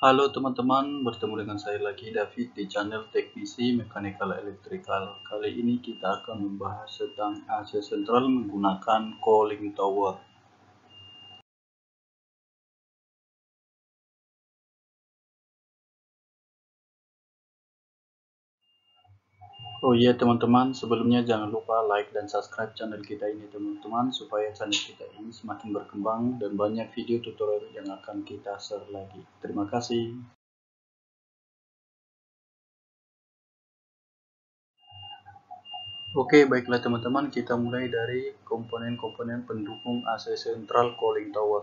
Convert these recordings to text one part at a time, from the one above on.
Halo teman-teman, bertemu dengan saya lagi David di channel Teknisi Mechanical Electrical. Kali ini kita akan membahas tentang AC sentral menggunakan cooling tower. Oh iya teman-teman, sebelumnya jangan lupa like dan subscribe channel kita ini teman-teman, supaya channel kita ini semakin berkembang dan banyak video tutorial yang akan kita share lagi. Terima kasih. Oke, baiklah teman-teman, kita mulai dari komponen-komponen pendukung AC sentral cooling tower.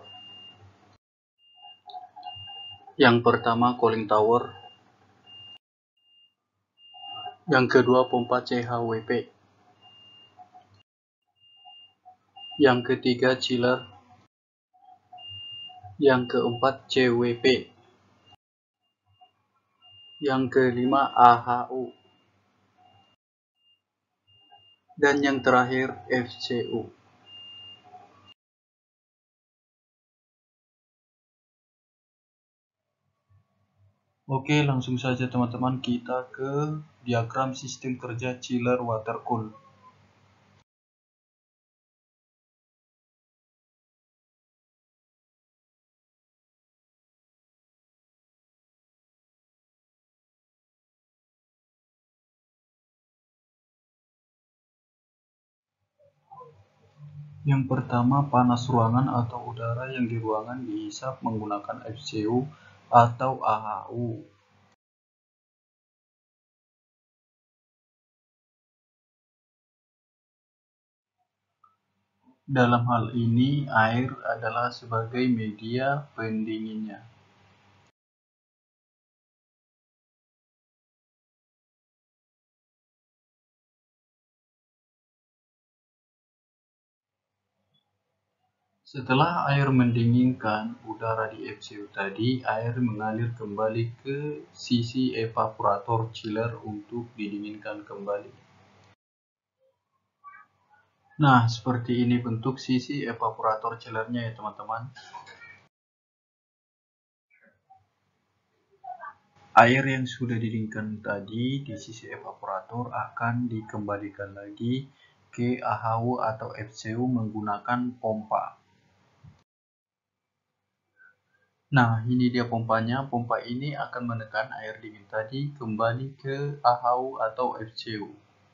Yang pertama cooling tower, yang kedua pompa CHWP, yang ketiga chiller, yang keempat CWP, yang kelima AHU, dan yang terakhir FCU. Oke, langsung saja teman-teman kita ke diagram sistem kerja chiller water cool. Yang pertama, panas ruangan atau udara yang di ruangan dihisap menggunakan FCU atau AHU. Dalam hal ini, air adalah sebagai media pendinginnya. Setelah air mendinginkan udara di FCU tadi, air mengalir kembali ke sisi evaporator chiller untuk didinginkan kembali. Nah, seperti ini bentuk sisi evaporator chillernya ya teman-teman. Air yang sudah didinginkan tadi di sisi evaporator akan dikembalikan lagi ke AHU atau FCU menggunakan pompa. Nah, ini dia pompanya. Pompa ini akan menekan air dingin tadi kembali ke AHU atau FCU.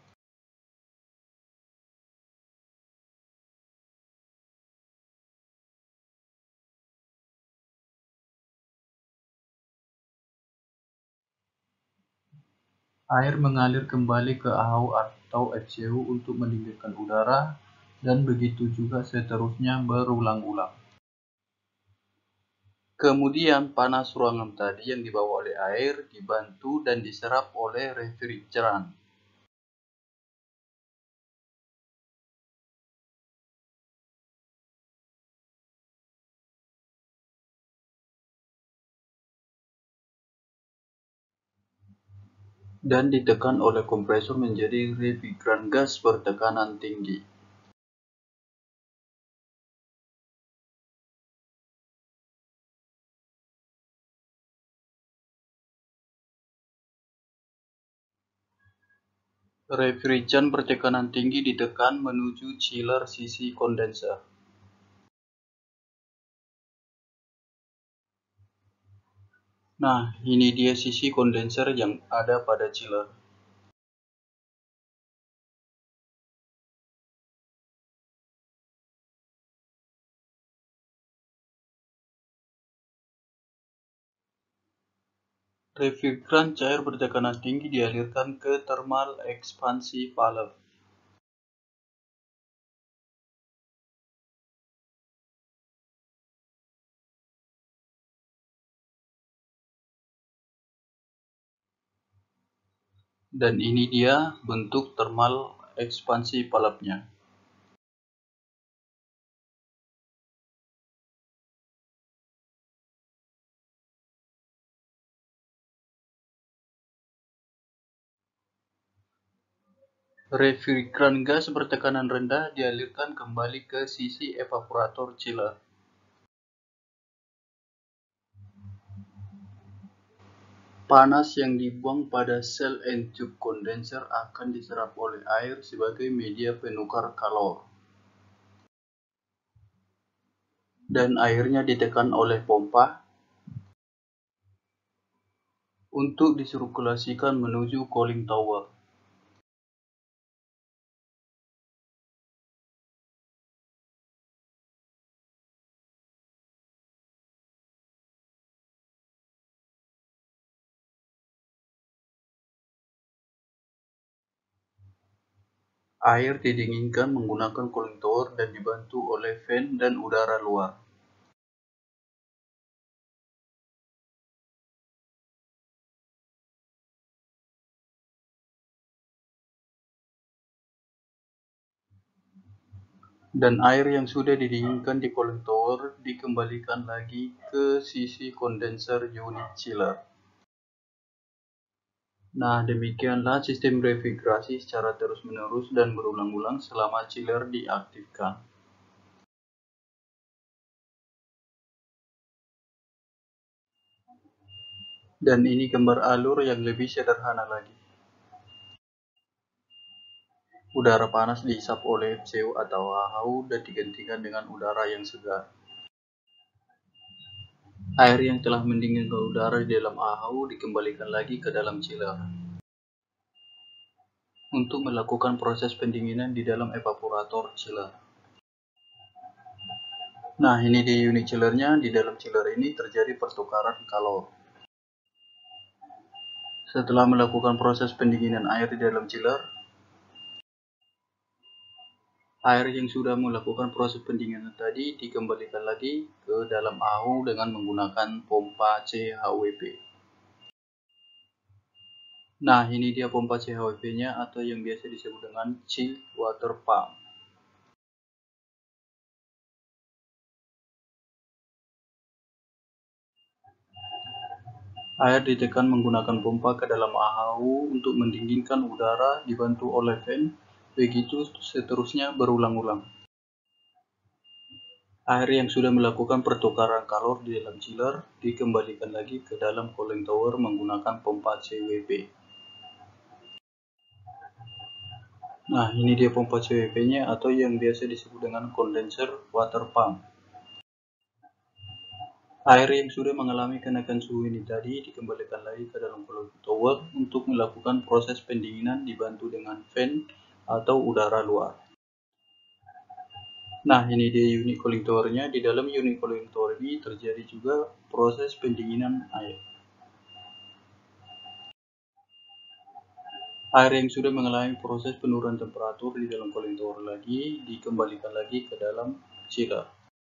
Air mengalir kembali ke AHU atau FCU untuk mendinginkan udara, dan begitu juga seterusnya berulang-ulang. Kemudian panas ruangan tadi yang dibawa oleh air dibantu dan diserap oleh refrigeran. Dan ditekan oleh kompresor menjadi refrigeran gas bertekanan tinggi. Refrigeran bertekanan tinggi ditekan menuju chiller sisi kondenser. Nah, ini dia sisi kondenser yang ada pada chiller. Refrigeran cair bertekanan tinggi dialirkan ke thermal expansi valve. Dan ini dia bentuk thermal ekspansi valve-nya. Refrigeran gas bertekanan rendah dialirkan kembali ke sisi evaporator chiller. Panas yang dibuang pada sel and tube condenser akan diserap oleh air sebagai media penukar kalor. Dan airnya ditekan oleh pompa untuk disirkulasikan menuju cooling tower. Air didinginkan menggunakan cooling tower dan dibantu oleh fan dan udara luar. Dan air yang sudah didinginkan di cooling tower dikembalikan lagi ke sisi kondenser unit chiller. Nah, demikianlah sistem refrigerasi secara terus-menerus dan berulang-ulang selama chiller diaktifkan. Dan ini gambar alur yang lebih sederhana lagi. Udara panas dihisap oleh CO atau HHU dan digantikan dengan udara yang segar. Air yang telah mendinginkan udara di dalam HHU dikembalikan lagi ke dalam chiller untuk melakukan proses pendinginan di dalam evaporator chiller. Nah, ini di unit chillernya. Di dalam chiller ini terjadi pertukaran kalor. Setelah melakukan proses pendinginan air di dalam chiller, air yang sudah melakukan proses pendinginan tadi dikembalikan lagi ke dalam AHU dengan menggunakan pompa CHWP. Nah, ini dia pompa CHWP-nya atau yang biasa disebut dengan chill water pump. Air ditekan menggunakan pompa ke dalam AHU untuk mendinginkan udara dibantu oleh fan, begitu seterusnya berulang-ulang. Air yang sudah melakukan pertukaran kalor di dalam chiller dikembalikan lagi ke dalam cooling tower menggunakan pompa CWP. Nah, ini dia pompa CWP-nya atau yang biasa disebut dengan condenser water pump. Air yang sudah mengalami kenaikan suhu ini tadi dikembalikan lagi ke dalam cooling tower untuk melakukan proses pendinginan dibantu dengan fan atau udara luar. Nah, ini dia unit cooling tower-nya. Di dalam unit cooling tower ini terjadi juga proses pendinginan air. Air yang sudah mengalami proses penurunan temperatur di dalam cooling tower lagi dikembalikan lagi ke dalam chiller.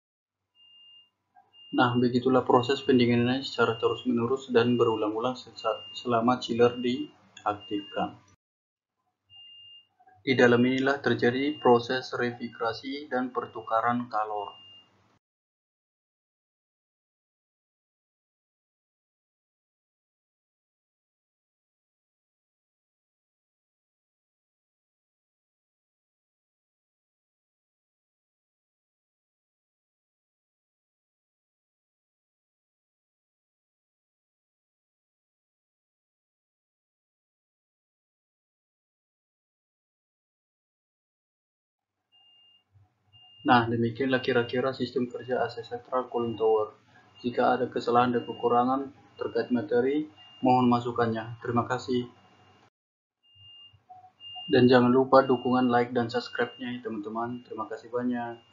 Nah, begitulah proses pendinginannya secara terus-menerus dan berulang-ulang selama chiller diaktifkan. Di dalam inilah terjadi proses refrigerasi dan pertukaran kalor. Nah, demikianlah kira-kira sistem kerja AC Central Cooling Tower. Jika ada kesalahan dan kekurangan terkait materi, mohon masukannya. Terima kasih. Dan jangan lupa dukungan like dan subscribe-nya ya teman-teman. Terima kasih banyak.